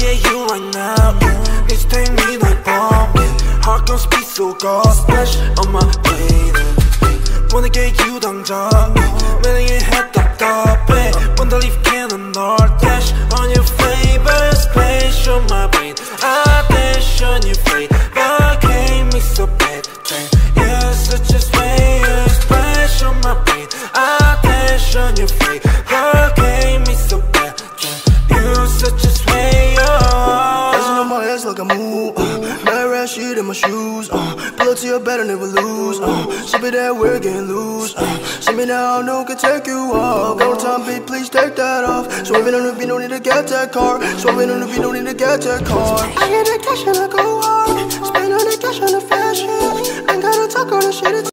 get you right now. Need to take me like bomb. Heart gon' speed so God splash on my plate. Wanna get you 당장 매일 해 답답해 Wanna leave cannon or dash on your favorite space on my brain. I dash on your face, but can't me so bad. You're such a sweet splash on my brain. I dash on your face, but can't me so bad. You're such a sweet. Dancing on my ass like I move. Mad rat shit in my shoes. Pull up to your bed and never lose. Sip it that we're getting loose. See me now, no can take you off. Go time, bitch, please take that off. Swerving on the beat, no need to get that car. Swerving on the beat, no need to get that car. I get the cash and I go hard. Spend on the cash on the fashion. Ain't gotta talk on the shit.